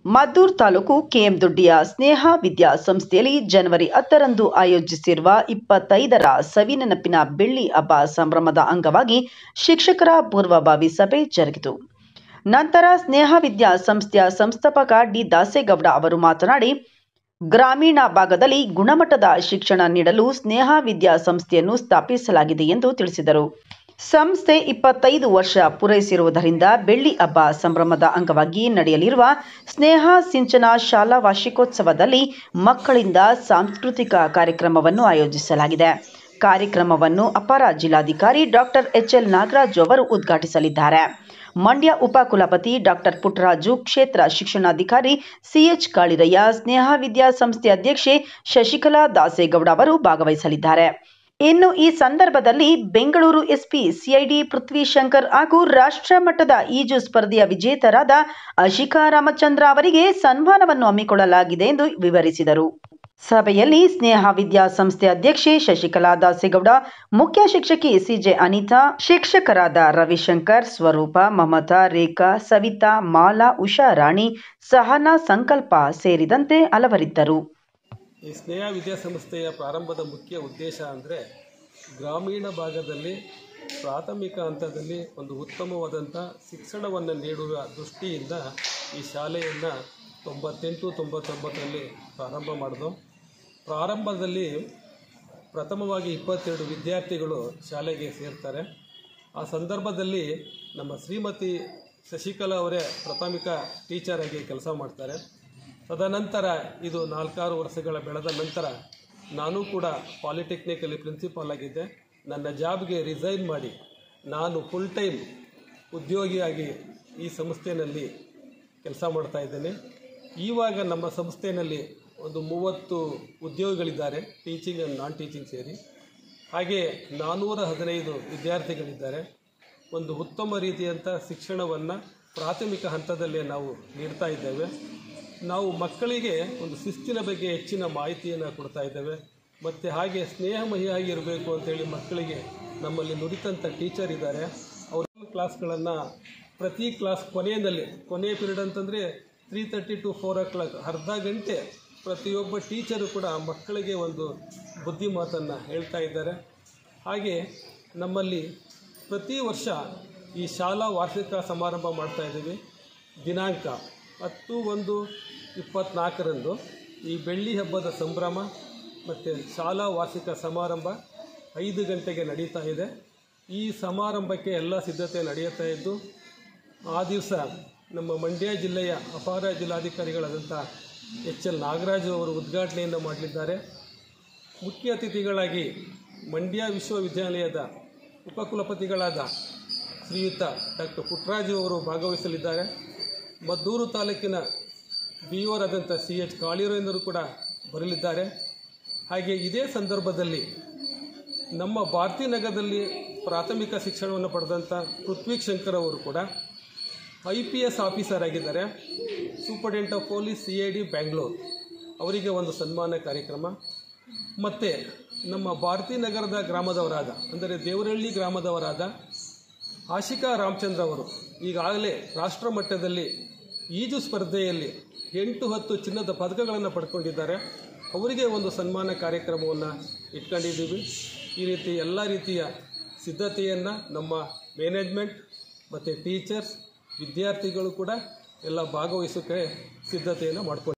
ಮದ್ದೂರು ತಾಲೂಕು ಕೆಎಂ ದೊಡ್ಡಿಯ ಸ್ನೇಹ ವಿದ್ಯಾಸಂಸ್ಥೆಯಲ್ಲಿ ಜನವರಿ 10 ರಂದು ಆಯೋಜಿಸಿರುವ 25ರ ಸವಿನೆನಪಿನ ಬೆಳ್ಳಿ ಹಬ್ಬ ಸಂಭ್ರಮದ ಅಂಗವಾಗಿ ಶಿಕ್ಷಕರ ಪೂರ್ವಭಾವಿ ಸಭೆ ಜರುಗಿತು. ನಂತರ ಸ್ನೇಹ ವಿದ್ಯಾಸಂಸ್ಥೆಯ ಸಂಸ್ಥಾಪಕ ಡಿ ದಾಸೇಗೌಡ ಅವರು ಮಾತನಾಡಿ, ಗ್ರಾಮೀಣ ಭಾಗದಲ್ಲಿ ಗುಣಮಟ್ಟದ ಶಿಕ್ಷಣ ನೀಡಲು ಸ್ನೇಹ ವಿದ್ಯಾಸಂಸ್ಥೆಯನ್ನು ಸ್ಥಾಪಿಸಲಾಗಿದೆ ಎಂದು ತಿಳಿಸಿದರು. ಸಂಸ್ಥೆ 25 ವರ್ಷ ಪೂರೈಸಿರುವುದರಿಂದ ಬೆಳ್ಳಿ ಹಬ್ಬ ಸಂಭ್ರಮದ ಅಂಗವಾಗಿ ನಡೆಯಲಿರುವ ಸ್ನೇಹ ಸಿಂಚನ ಶಾಲಾ ವಾರ್ಷಿಕೋತ್ಸವದಲ್ಲಿ ಮಕ್ಕಳಿಂದ ಸಾಂಸ್ಕೃತಿಕ ಕಾರ್ಯಕ್ರಮವನ್ನು ಆಯೋಜಿಸಲಾಗಿದೆ. ಕಾರ್ಯಕ್ರಮವನ್ನು ಅಪರ ಜಿಲ್ಲಾಧಿಕಾರಿ ಡಾಕ್ಟರ್ ಎಚ್ಎಲ್ ನಾಗರಾಜು ಅವರು ಉದ್ಘಾಟಿಸಲಿದ್ದಾರೆ. ಮಂಡ್ಯ ಉಪಕುಲಪತಿ ಡಾಕ್ಟರ್ ಪುಟ್ಟರಾಜು, ಕ್ಷೇತ್ರ ಶಿಕ್ಷಣಾಧಿಕಾರಿ ಸಿಎಚ್ ಕಾಳಿರಯ್ಯ, ಸ್ನೇಹ ವಿದ್ಯಾಸಂಸ್ಥೆ ಅಧ್ಯಕ್ಷೆ ಶಶಿಕಲಾ ದಾಸೇಗೌಡ ಅವರು ಭಾಗವಹಿಸಲಿದ್ದಾರೆ. ಇನ್ನು ಈ ಸಂದರ್ಭದಲ್ಲಿ ಬೆಂಗಳೂರು ಎಸ್ಪಿ ಸಿಐಡಿ ಪೃಥ್ವಿಶಂಕರ್ ಹಾಗೂ ರಾಷ್ಟ್ರ ಮಟ್ಟದ ಈಜು ಸ್ಪರ್ಧೆಯ ವಿಜೇತರಾದ ಅಶಿಕಾ ರಾಮಚಂದ್ರ ಅವರಿಗೆ ಸನ್ಮಾನವನ್ನು ಹಮ್ಮಿಕೊಳ್ಳಲಾಗಿದೆ ಎಂದು ವಿವರಿಸಿದರು. ಸಭೆಯಲ್ಲಿ ಸ್ನೇಹ ವಿದ್ಯಾಸಂಸ್ಥೆ ಅಧ್ಯಕ್ಷೆ ಶಶಿಕಲಾ ದಾಸೇಗೌಡ, ಮುಖ್ಯ ಶಿಕ್ಷಕಿ ಸಿಜೆ ಅನಿತಾ, ಶಿಕ್ಷಕರಾದ ರವಿಶಂಕರ್, ಸ್ವರೂಪ, ಮಮತಾ, ರೇಖಾ, ಸವಿತಾ, ಮಾಲಾ, ಉಷಾ ರಾಣಿ, ಸಹನಾ, ಸಂಕಲ್ಪ ಸೇರಿದಂತೆ ಹಲವರಿದ್ದರು. ಈ ಸ್ನೇಹ ವಿದ್ಯಾಸಂಸ್ಥೆಯ ಪ್ರಾರಂಭದ ಮುಖ್ಯ ಉದ್ದೇಶ ಅಂದರೆ ಗ್ರಾಮೀಣ ಭಾಗದಲ್ಲಿ ಪ್ರಾಥಮಿಕ ಹಂತದಲ್ಲಿ ಒಂದು ಉತ್ತಮವಾದಂಥ ಶಿಕ್ಷಣವನ್ನು ನೀಡುವ ದೃಷ್ಟಿಯಿಂದ ಈ ಶಾಲೆಯನ್ನು 98-99ರಲ್ಲಿ ಪ್ರಾರಂಭ ಮಾಡಿದೋ. ಪ್ರಾರಂಭದಲ್ಲಿ ಪ್ರಥಮವಾಗಿ 22 ವಿದ್ಯಾರ್ಥಿಗಳು ಶಾಲೆಗೆ ಸೇರ್ತಾರೆ. ಆ ಸಂದರ್ಭದಲ್ಲಿ ನಮ್ಮ ಶ್ರೀಮತಿ ಶಶಿಕಲಾ ಅವರೇ ಪ್ರಾಥಮಿಕ ಟೀಚರ್ ಆಗಿ ಕೆಲಸ ಮಾಡ್ತಾರೆ. ತದನಂತರ ಇದು 4-6 ವರ್ಷಗಳ ಬೆಳೆದ ನಂತರ ನಾನು ಕೂಡ ಪಾಲಿಟೆಕ್ನಿಕಲ್ಲಿ ಪ್ರಿನ್ಸಿಪಾಲ್ ಆಗಿದ್ದೆ. ನನ್ನ ಜಾಬ್ಗೆ ರಿಸೈನ್ ಮಾಡಿ ನಾನು ಫುಲ್ ಟೈಮ್ ಉದ್ಯೋಗಿಯಾಗಿ ಈ ಸಂಸ್ಥೆಯಲ್ಲಿ ಕೆಲಸ ಮಾಡ್ತಾ ಇದ್ದೇನೆ. ಇವಾಗ ನಮ್ಮ ಸಂಸ್ಥೆಯಲ್ಲಿ ಒಂದು 30 ಉದ್ಯೋಗಿಗಳಿದ್ದಾರೆ, ಟೀಚಿಂಗ್ ಆ್ಯಂಡ್ ನಾನ್ ಟೀಚಿಂಗ್ ಸೇರಿ. ಹಾಗೆ 415 ವಿದ್ಯಾರ್ಥಿಗಳಿದ್ದಾರೆ. ಒಂದು ಉತ್ತಮ ರೀತಿಯಂಥ ಶಿಕ್ಷಣವನ್ನು ಪ್ರಾಥಮಿಕ ಹಂತದಲ್ಲೇ ನಾವು ನೀಡ್ತಾ ಇದ್ದೇವೆ. ನಾವು ಮಕ್ಕಳಿಗೆ ಒಂದು ಶಿಸ್ತಿನ ಬಗ್ಗೆ ಹೆಚ್ಚಿನ ಮಾಹಿತಿಯನ್ನು ಕೊಡ್ತಾ ಇದ್ದೇವೆ. ಮತ್ತು ಹಾಗೆ ಸ್ನೇಹಮಯಿಯಾಗಿ ಇರಬೇಕು ಅಂತೇಳಿ ಮಕ್ಕಳಿಗೆ ನಮ್ಮಲ್ಲಿ ನುರಿತಂಥ ಟೀಚರ್ ಇದ್ದಾರೆ. ಅವ್ರ ಕ್ಲಾಸ್ಗಳನ್ನು ಪ್ರತಿ ಕ್ಲಾಸ್ ಕೊನೆಯ ಪೀರಿಯಡ್ ಅಂತಂದರೆ 3:30 to 4 o'clock ಅರ್ಧ ಗಂಟೆ ಪ್ರತಿಯೊಬ್ಬ ಟೀಚರು ಕೂಡ ಮಕ್ಕಳಿಗೆ ಒಂದು ಬುದ್ಧಿ ಮಾತನ್ನು ಹೇಳ್ತಾ ಇದ್ದಾರೆ. ಹಾಗೆ ನಮ್ಮಲ್ಲಿ ಪ್ರತಿ ವರ್ಷ ಈ ಶಾಲಾ ವಾರ್ಷಿಕ ಸಮಾರಂಭ ಮಾಡ್ತಾಯಿದ್ದೀವಿ. ದಿನಾಂಕ 10/1/24ರಂದು ಈ ಬೆಳ್ಳಿ ಹಬ್ಬದ ಸಂಭ್ರಮ ಮತ್ತು ಶಾಲಾ ವಾರ್ಷಿಕ ಸಮಾರಂಭ 5 ಗಂಟೆಗೆ ನಡೀತಾ ಇದೆ. ಈ ಸಮಾರಂಭಕ್ಕೆ ಎಲ್ಲ ಸಿದ್ಧತೆ ನಡೆಯುತ್ತಾ ಇದ್ದು, ಆ ದಿವಸ ನಮ್ಮ ಮಂಡ್ಯ ಜಿಲ್ಲೆಯ ಅಪರ ಜಿಲ್ಲಾಧಿಕಾರಿಗಳಾದಂಥ ಎಚ್ಎಲ್ ನಾಗರಾಜು ಅವರು ಉದ್ಘಾಟನೆಯನ್ನು ಮಾಡಲಿದ್ದಾರೆ. ಮುಖ್ಯ ಅತಿಥಿಗಳಾಗಿ ಮಂಡ್ಯ ವಿಶ್ವವಿದ್ಯಾಲಯದ ಉಪಕುಲಪತಿಗಳಾದ ಶ್ರೀಯುತ ಡಾಕ್ಟರ್ ಪುಟ್ಟರಾಜು ಅವರು ಭಾಗವಹಿಸಲಿದ್ದಾರೆ. ಮದ್ದೂರು ತಾಲೂಕಿನ ಬಿಒರಾದಂಥ ಸಿಎಚ್ ಕಾಳಿರಯ್ಯನವರು ಕೂಡ ಬರಲಿದ್ದಾರೆ. ಹಾಗೆ ಇದೇ ಸಂದರ್ಭದಲ್ಲಿ ನಮ್ಮ ಭಾರತೀನಗರದಲ್ಲಿ ಪ್ರಾಥಮಿಕ ಶಿಕ್ಷಣವನ್ನು ಪಡೆದಂಥ ಪೃಥ್ವಿಶಂಕರ್ ಅವರು ಕೂಡ IPS ಆಫೀಸರ್ ಆಗಿದ್ದಾರೆ. Superintendent of police CID Bangalore ಅವರಿಗೆ ಒಂದು ಸನ್ಮಾನ ಕಾರ್ಯಕ್ರಮ. ಮತ್ತು ನಮ್ಮ ಭಾರತೀನಗರದ ಗ್ರಾಮದವರಾದ ಅಂದರೆ ದೇವರಹಳ್ಳಿ ಗ್ರಾಮದವರಾದ ಆಶಿಕಾ ರಾಮಚಂದ್ರ ಅವರು ಈಗಾಗಲೇ ರಾಷ್ಟ್ರ ಮಟ್ಟದಲ್ಲಿ ಈಜು ಸ್ಪರ್ಧೆಯಲ್ಲಿ 8-10 ಚಿನ್ನದ ಪದಕಗಳನ್ನು ಪಡ್ಕೊಂಡಿದ್ದಾರೆ. ಅವರಿಗೆ ಒಂದು ಸನ್ಮಾನ ಕಾರ್ಯಕ್ರಮವನ್ನು ಇಟ್ಕೊಂಡಿದ್ದೀವಿ. ಈ ರೀತಿ ಎಲ್ಲ ರೀತಿಯ ಸಿದ್ಧತೆಯನ್ನು ನಮ್ಮ ಮ್ಯಾನೇಜ್ಮೆಂಟ್ ಮತ್ತು ಟೀಚರ್ಸ್, ವಿದ್ಯಾರ್ಥಿಗಳು ಕೂಡ ಎಲ್ಲ ಭಾಗವಹಿಸೋಕ್ಕೆ ಸಿದ್ಧತೆಯನ್ನು ಮಾಡ್ಕೊಂಡು